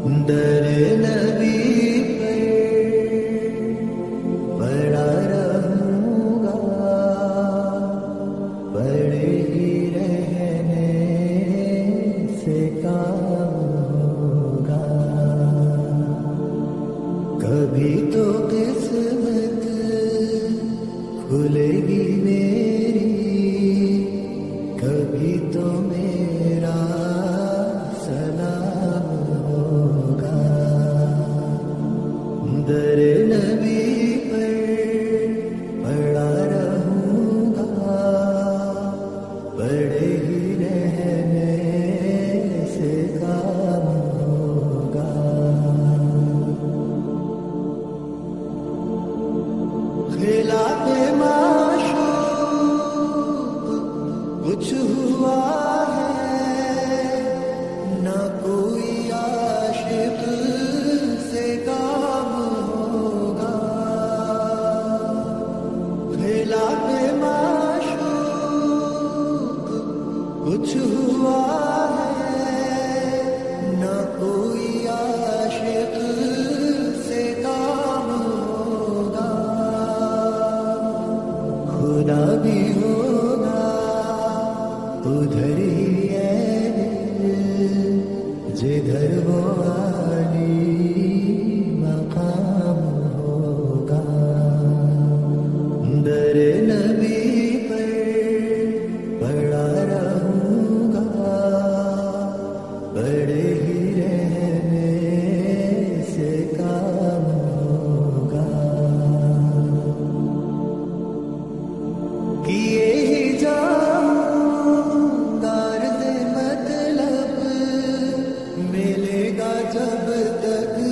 در نبی پر پڑا رہوں گا، پڑے ہی رہنے سے کام ہوگا، کبھی تو قسمت کھلے گی میری، کبھی تو میرا سلام ہوگا، در نبی پر پڑا رہوں گا، پڑے ہی رہنے سے کام ہوگا، خلاف معشوق کچھ ہوا ہے، نہ کوئی عاشق سے کام ہوگا، خلاف معشوق کچھ ہوا ہے، نہ کوئی عاشق سے کام ہوگا، خدا بھی ہوگا ادھر ہی ہے جدھر وہ عالی مقام ہوگا، در نبی پر پڑا رہوں گا، پڑے ہی رہنے سے کام ہوگا، کیے ہی جاؤں غرض مطلب ملے گا جب تک